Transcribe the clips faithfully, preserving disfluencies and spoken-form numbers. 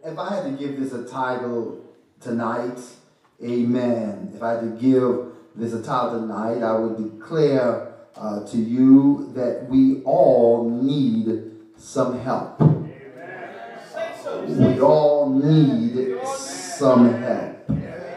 If I had to give this a title tonight, amen. If I had to give this a title tonight, I would declare uh, to you that we all need some help. We all need some help.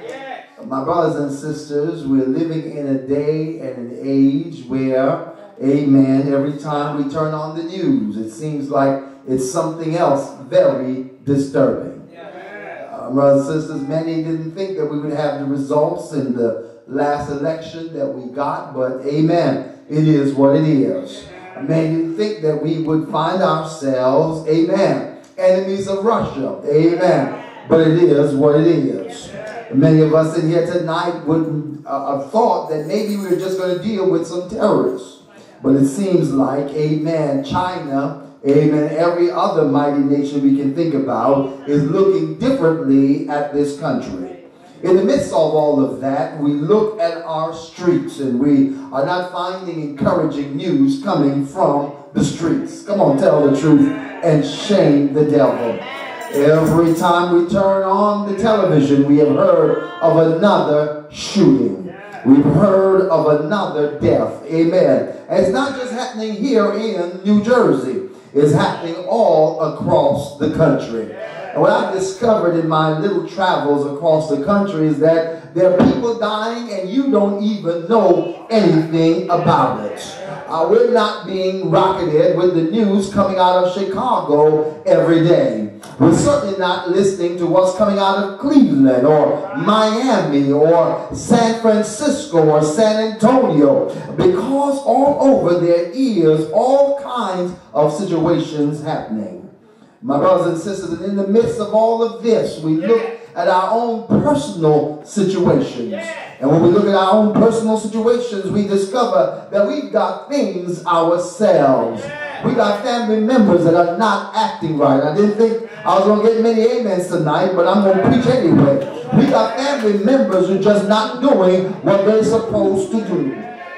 My brothers and sisters, we're living in a day and an age where, amen, every time we turn on the news, it seems like it's something else very disturbing. Uh, brothers and sisters, many didn't think that we would have the results in the last election that we got, but amen, it is what it is. Many didn't think that we would find ourselves, amen, enemies of Russia, amen, but it is what it is. Many of us in here tonight wouldn't uh, have thought that maybe we were just going to deal with some terrorists, but it seems like, amen, China, amen, every other mighty nation we can think about is looking differently at this country. In the midst of all of that, we look at our streets and we are not finding encouraging news coming from the streets. Come on, tell the truth and shame the devil. Every time we turn on the television, we have heard of another shooting. We've heard of another death. Amen. And it's not just happening here in New Jersey. It's happening all across the country. And what I've discovered in my little travels across the country is that there are people dying and you don't even know anything about it. Uh, we're not being rocketed with the news coming out of Chicago every day. We're certainly not listening to what's coming out of Cleveland or Miami or San Francisco or San Antonio, because all over there is all kinds of situations happening. My brothers and sisters, and in the midst of all of this, we look at our own personal situations. And when we look at our own personal situations, we discover that we've got things ourselves. We got family members that are not acting right. I didn't think I was going to get many amens tonight, but I'm going to preach anyway. We got family members who are just not doing what they're supposed to do.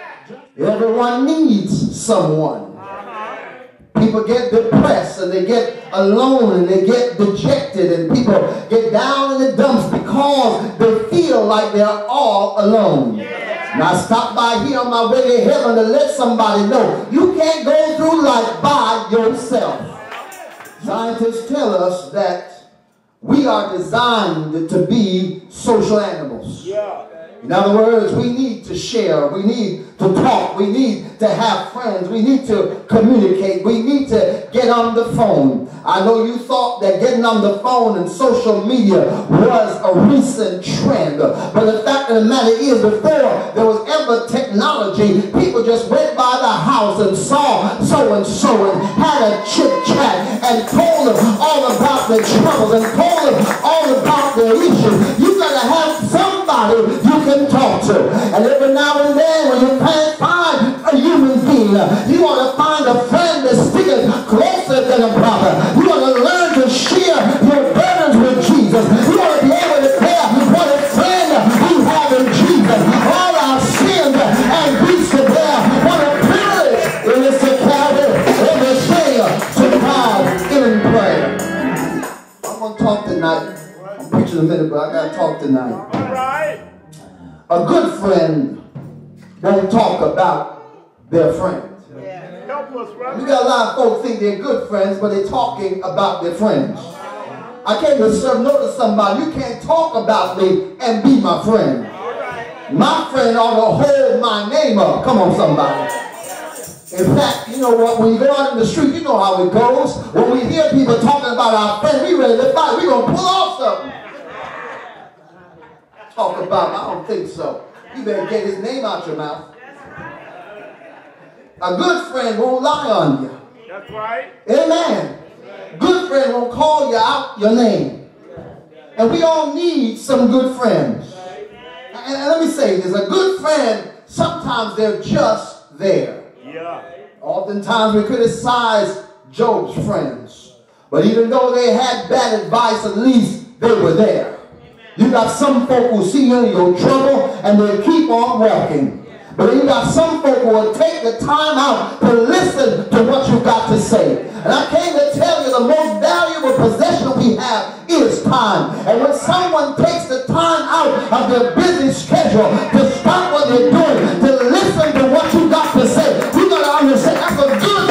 Everyone needs someone. People get depressed and they get alone and they get dejected, and people get down in the dumps because they feel like they're all alone. Now I stopped by here on my way to heaven to let somebody know you can't go through life by yourself. Scientists tell us that we are designed to be social animals. In other words, we need to share, we need to talk, we need to have friends, we need to communicate, we need to get on the phone. I know you thought that getting on the phone and social media was a recent trend, but the fact of the matter is, before there was ever technology, people just went by the house and saw so-and-so and had a chit-chat and told them all about their troubles and told them all about their issues. You gotta have somebody you can talk to. And every now and then when you can't find a human being, you want to find a friend that's sticking closer than a brother. You want to learn to share your burdens with Jesus. You want to be able to declare what a friend you have in Jesus. All our sins and griefs to bear. What a privilege it is to carry everything to God in prayer. I'm going to talk tonight. I'm preaching a minute, but I got to talk tonight. All right. A good friend won't talk about their friend. Yeah. Help us, right? We got a lot of folks think they're good friends, but they're talking about their friends. I came to serve notice somebody. You can't talk about me and be my friend. Right. My friend ought to hold my name up. Come on, somebody. In fact, you know what? When you go out in the street, you know how it goes. When we hear people talking about our friend, we ready to fight. We're going to pull off something. Talk about, I don't think so. You better get his name out your mouth. A good friend won't lie on you. That's right. Amen. Good friend won't call you out your name. And we all need some good friends. And, and let me say this, a good friend, sometimes they're just there. Yeah. Oftentimes we criticize Job's friends. But even though they had bad advice, at least they were there. You got some folk who see you in your trouble and they keep on walking. But then you got some folk who will take the time out to listen to what you got to say. And I came to tell you the most valuable possession we have is time. And when someone takes the time out of their busy schedule to stop what they're doing, to listen to what you got to say, you got to understand that's a good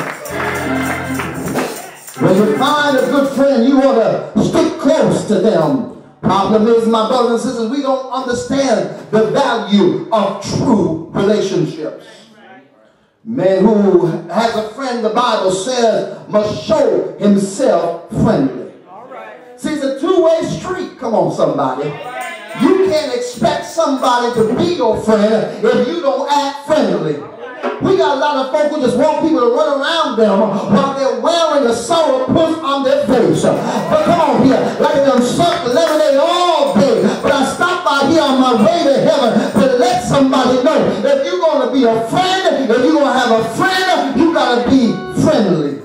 friend. When you find a good friend, you want to stick close to them. Problem is, my brothers and sisters, we don't understand the value of true relationships. Man who has a friend, the Bible says, must show himself friendly. All right. See, it's a two-way street. Come on, somebody. You can't expect somebody to be your friend if you don't act friendly. We got a lot of folk who just want people to run around them while they're wearing a sour puss on their face. But come on here, like them suck lemonade all day. But I stopped by here on my way to heaven to let somebody know if you're going to be a friend, if you're going to have a friend, you got to be friendly.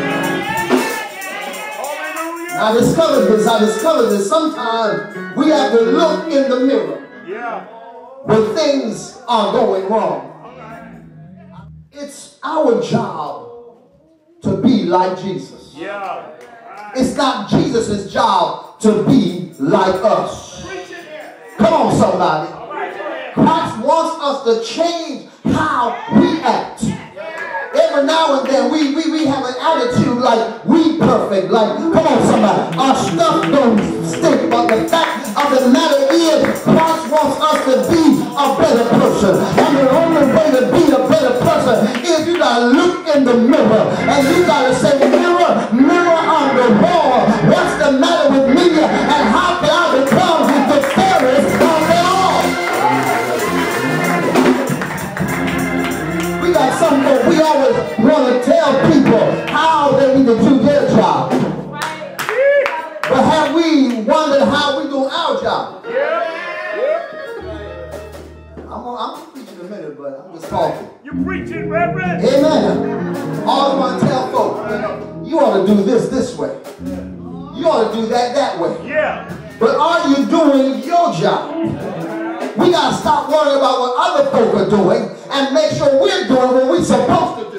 I discovered this. I discovered this. Sometimes we have to look in the mirror when things are going wrong. It's our job to be like Jesus. Yeah. It's not Jesus' job to be like us. Come on, somebody. Christ wants us to change how we act. Every now and then we, we, we have an attitude like we perfect. Like, come on, somebody. Our stuff don't stink. But the fact of the matter is, Christ wants us to be a better person. And the only way to be a better person is you got to look in the mirror. And you got to say, mirror, mirror on the wall. What's the matter with me? And how can I become the fairest of them all? We got some folk, we always want to tell people how they need to do their job. But have we wondered how we do our job? I'm going to preach in a minute, but I'm just talking. You're preaching, Reverend. Amen. All I want to tell folks, you ought to do this this way. You ought to do that that way. Yeah. But are you doing your job? We got to stop worrying about what other folk are doing and make sure we're doing what we're supposed to do.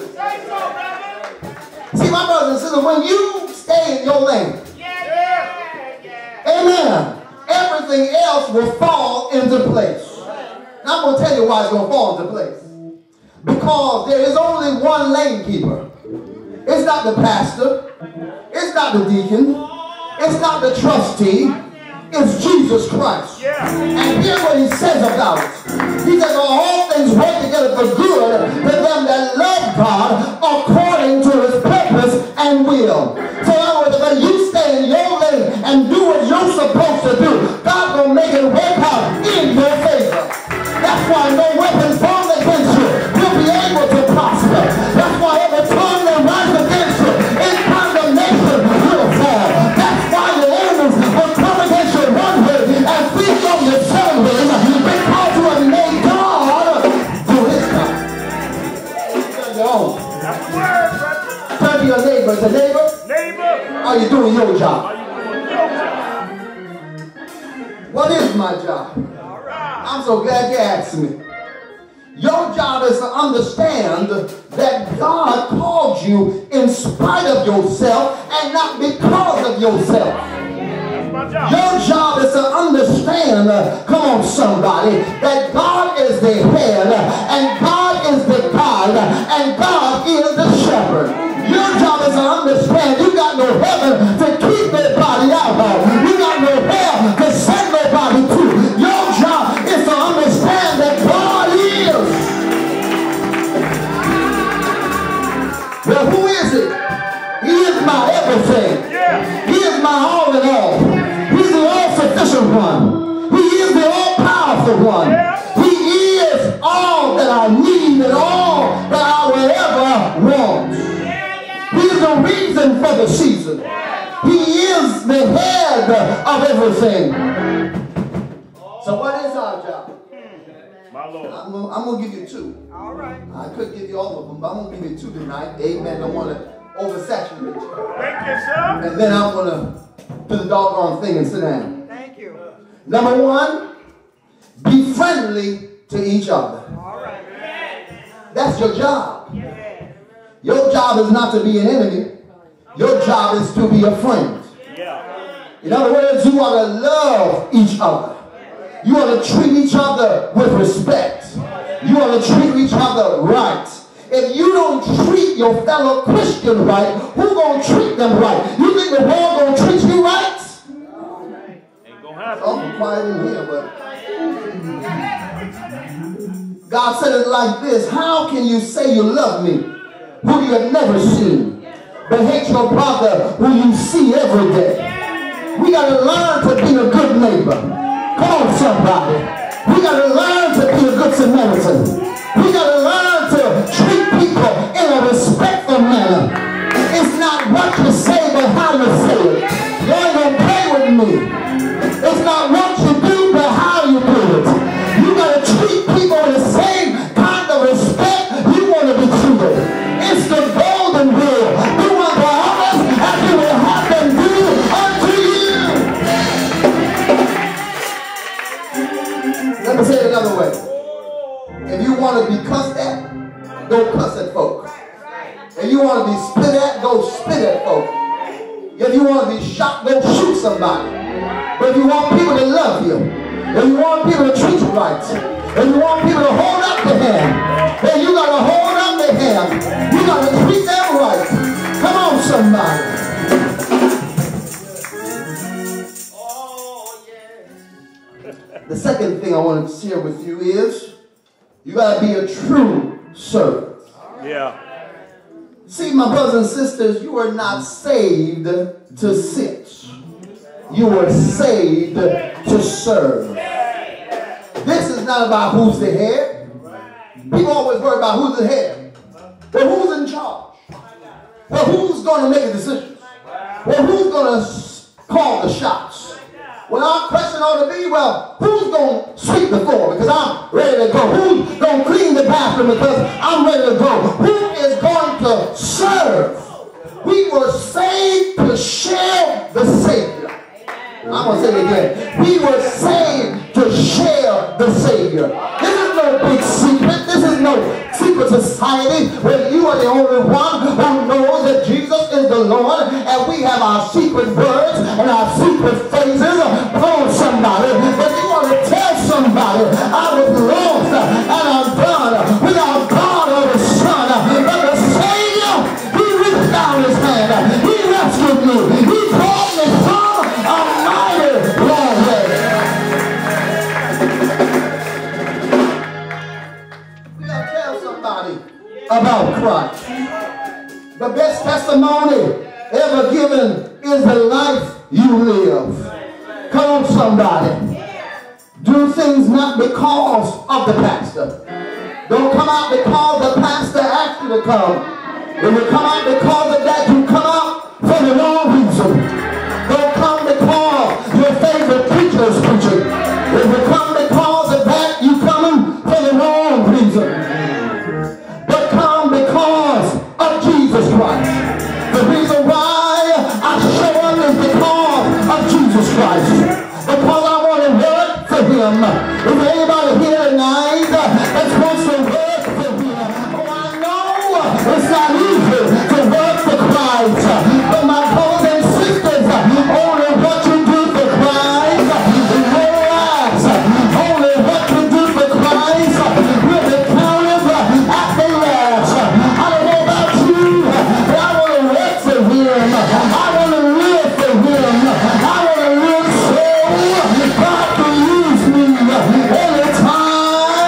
See, my brothers and sisters, when you stay in your lane, yeah, yeah, yeah. Amen, everything else will fall into place. Now, I'm going to tell you why it's going to fall into place. Because there is only one lane keeper. It's not the pastor. It's not the deacon. It's not the trustee. It's Jesus Christ. Yeah. And hear what he says about it. He says, all things work together for good to them that love God according to his purpose and will. So in other words, when you stay in your lane and do what you're supposed to do, God will make it work out in your favor. That's why no weapon formed against you will be able to prosper. That's why every tongue that rises against you in condemnation will fall. That's why your enemies will come against you one way and feast on the seven ways because you have made God do his job. Turn your own. That's the word, brother. Turn to your neighbor. Say, neighbor, neighbor, are you doing your job? Are you doing your job? What is my job? I'm so glad you asked me. Your job is to understand that God called you in spite of yourself and not because of yourself. Your job is to understand, uh, come on somebody, that God is the head and God is the guide and God is the shepherd. Your job is to understand you got no heaven to keep nobody out of. You got no hell to send nobody to. Your job is to understand that God is. Well, who is it? He is my everything. Yeah. He is my all in all. He's the all-sufficient one. He is the all-powerful one. Yeah. He is all that I need and all that I will ever want. He is the reason for the season. He is the head of everything. So what is our job? My Lord. I'm going I'm to give you two. All right. I could give you all of them, but I'm going to give you two tonight. Amen. Don't want to oversaturate you. Thank you, sir. And then I'm going to do the doggone thing and sit down. Thank you. Number one, be friendly to each other. All right. That's your job. Yeah. Your job is not to be an enemy. Your job is to be a friend. Yeah. In other words, you ought to love each other. You ought to treat each other with respect. You ought to treat each other right. If you don't treat your fellow Christian right, who gonna treat them right? You think the world gonna treat you right? Ain't gonna happen. Oh, I'm quiet in here, but God said it like this: how can you say you love me who you have never seen, but hate your brother who you see every day? We got to learn to be a good neighbor. Come on, somebody. We got to learn to be a good Samaritan. We got to learn to treat people in a respectful manner. It's not what you say, but how you say it. You ain't going to play with me. It's not what you do, but how you do it. You got to treat people with the same kind of respect you want to be treated. It's the golden rule. Do unto others as you will have them do unto you. Let me say it another way. If you want to be cussed at, go cuss at folk. If you want to be spit at, go spit at folk. If you want to be shot, go shoot somebody. But if you want people to love you, if you want people to treat you right, if you want people to hold up the hand, then you got to hold up the hand. You got to treat them right. Come on, somebody. The second thing I want to share with you is you got to be a true servant. Yeah. See, my brothers and sisters, you are not saved to sit. You were saved to serve. This is not about who's the head. People always worry about who's the head. But who's in charge? Well, who's going to make a decision? Well, who's going to call the shots? Well, our question ought to be, well, who's going to sweep the floor because I'm ready to go? Who's going to clean the bathroom because I'm ready to go? Who is going to serve? We were saved to share the Savior. I'm going to say it again. We were saved to share the Savior. This is no big secret. This is no secret society where you are the only one who knows that Jesus is the Lord and we have our secret words and our secret phrases. Come on, somebody. But you want to tell somebody, I was lost and I'm done without God or the Son. But the Savior, He reached down His hand. He rescued me. He called me from a mighty long way. We got to tell somebody about Christ. The best testimony ever given is the life you live. Come on, somebody. Do things not because of the pastor. Don't come out because the pastor asked you to come. If you come out because of that, you come out for the wrong reason. Don't come because your favorite preacher is preaching. If you come because of that, you coming for the wrong reason. But come because of Jesus Christ. The reason why I show up is because of Jesus Christ. Because I want to work for Him. Is there anybody here tonight that's supposed to work for Him? Oh, I know it's not easy to work for Christ. But my brothers and sisters, only what you do for Christ realize only what you do for Christ will be counted at the last. I don't know about you, but I want to work for Him. I want to live for Him. I want to live so God can use me anytime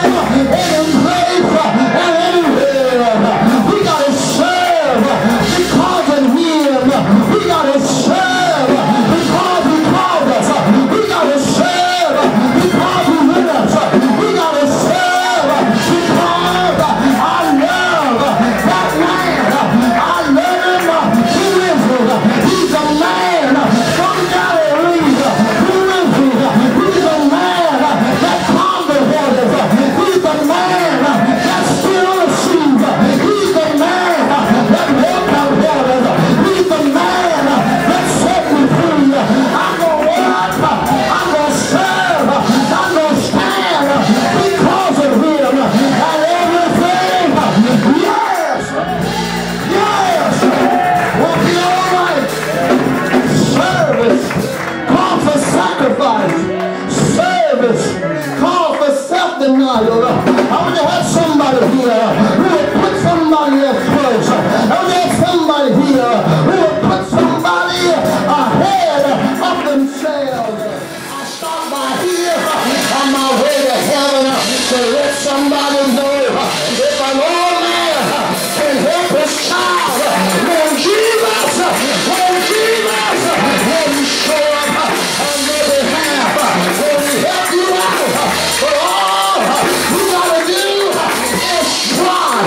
to let somebody know if an old man can help his child, when Jesus, when Jesus, when he show up on your behalf, when he help you out, but all you gotta do is try.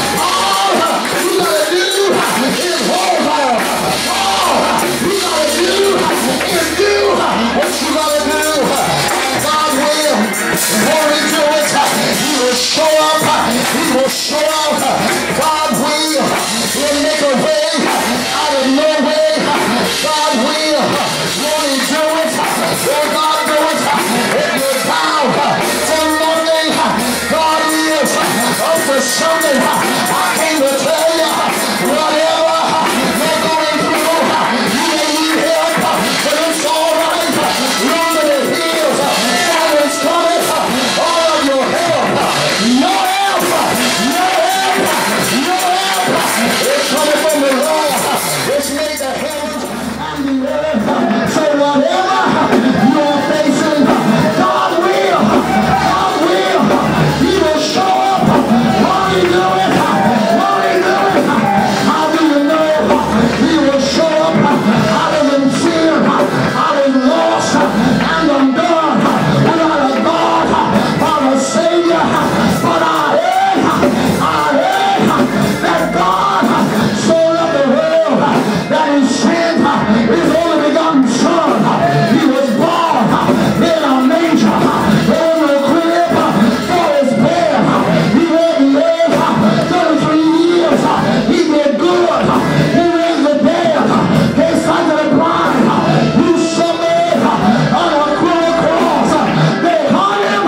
All you gotta do is hold on. All you gotta do is do what you gotta do. And God will, when he do it, he will show up. He will show up. God will. He'll make a way out of no way. God will. When he do it, will God do it? If you're down to nothing, God is up to something. I came to tell you, whatever you're going through, you may need help, but it's all right. Run to the hills. Heaven's coming. All of your help. Your help. Your help. Your help. It's coming from the Lord. It's made the heavens and the earth. So whatever you're facing, God will. God will. He will show up. Won't he do it? Won't he do it? How do you know? He will show up. I was in sin. I was lost and undone without a God or a Savior. But I heard, I heard that God so loved the world that he sent his only begotten Son. He was born in a manger. There was no crib for his bed. He wouldn't live thirty-three years. He did good. He raised the dead. He sighted the blind. He suffered on a cruel cross. They hung him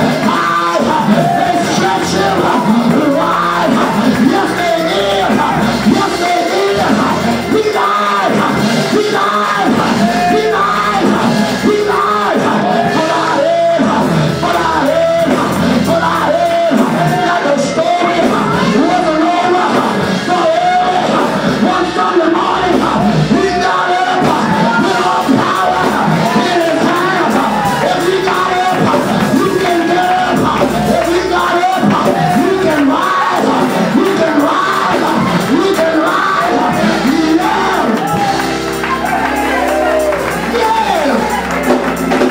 high. They stretched him wide. Yes, they did. Yes, they did. He died. He died. He died. He died. But I heard, but I heard, but I heard that the story wasn't over. So early, one Sunday morning, he got up with all power in his hands. If he got up, you can get up. If he got up, you can rise. You can rise. You can rise. Yeah. Yeah.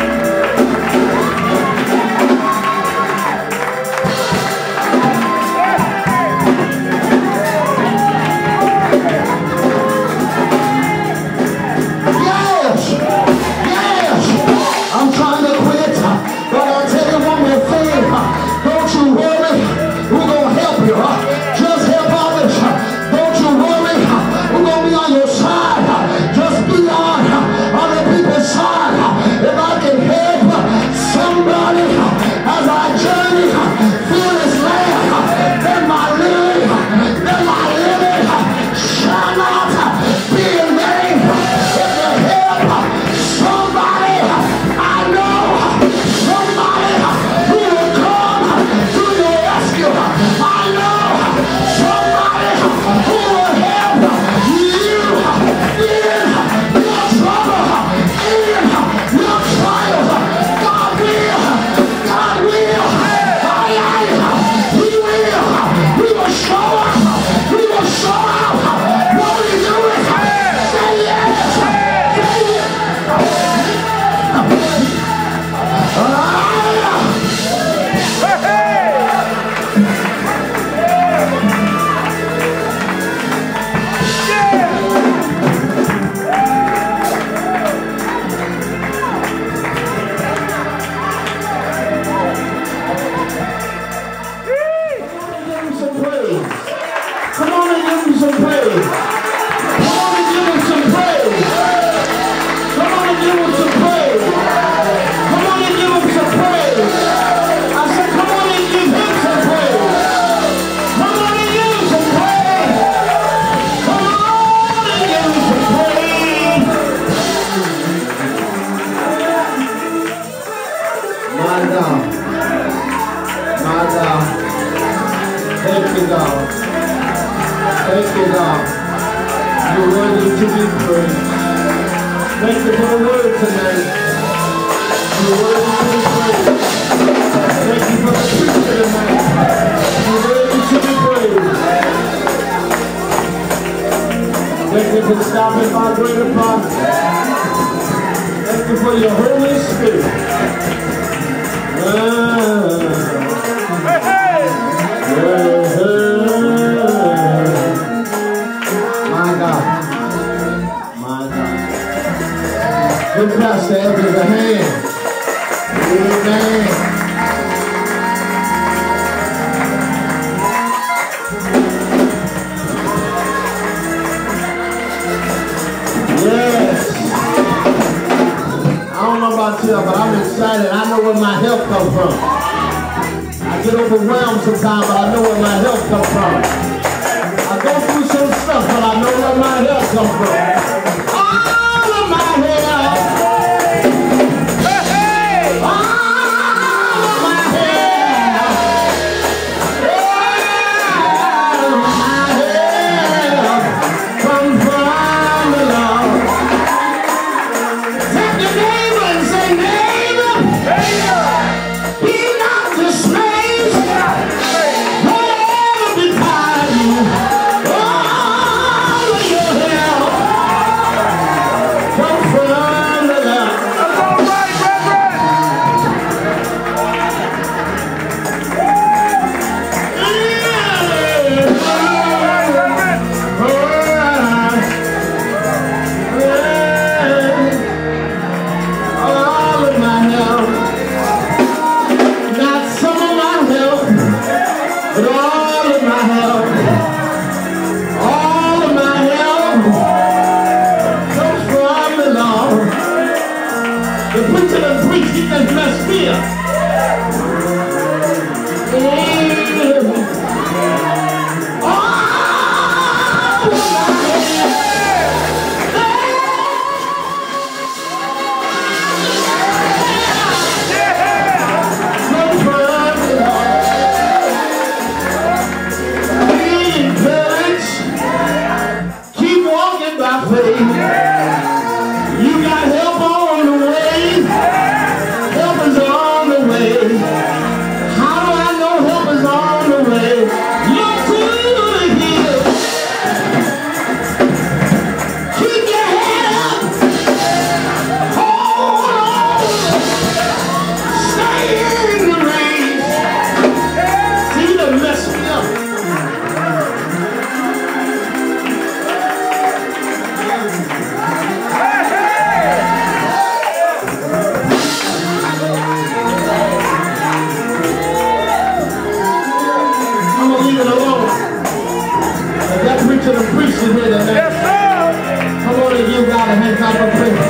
Yes, yes, I'm trying to quit, but I'll tell you one more thing. Don't you worry, we're going to help you. Just help others. Don't you worry, we're going to be on your side. Just be on other people's side. If I can help somebody as I journey through this land, then my living, then my living shall not be in vain. If you help somebody, I know somebody who will come to your rescue. I know somebody who will help you in your trouble, in your trials. God will, God will, I am, He will, He will show up, He will show up. Won't He do it? Say yes, say yes. Come on and give him some praise. Come on and give him some praise. Come on and give him some praise. Come on and give him some praise. I said, come on and give him some praise. Come on and give him some praise. Come on and give him some praise. My God. My God. Thank you, God. Thank you, God. You're worthy to be praised. Thank you for the word tonight. You're worthy to be praised. Thank you for the preacher tonight. You're worthy to be praised. Thank you for stopping by great apostle. Thank you for your Holy Spirit. Uh, hey, hey. Uh, my God. My God. Good pastor, give a hand. Amen. Yes. I don't know about you, but I'm excited. I know where my help comes from. I get overwhelmed sometimes, but I know where my help comes from. I go through some stuff, but I know where my help comes from. All of my help. Hey, hey. All of my help. All of my help comes from the Lord. Take your neighbor and say, neighbor, be not dismayed. Whatever betide you, all of your help comes from the Lord. That's all right, Reverend. All of my help, not some of my help, but all of my help, all of my help comes from the Lord. The preacher that preached, he just messed me up. All of my comes from the Lord. Be encouraged. Keep walking by faith. You got help on the way. Help is on the way. How do I know help is on the way? Look to the hills. Keep your head up. Hold on. Stay in the race. See, you done messed me up. I'm gonna leave it alone. But that preacher and preacher here tonight. Yes, sir. Come on and give God a hand clap of praise.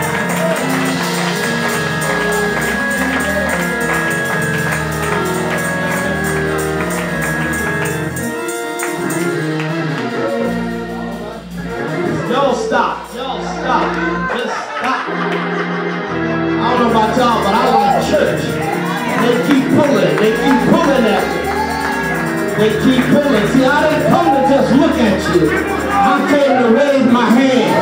Y'all stop. Y'all stop. Just stop. I don't know about y'all, but I like church. They keep pulling. They keep pulling at me. They keep pulling. See, I didn't come to just look at you. I came to raise my hand.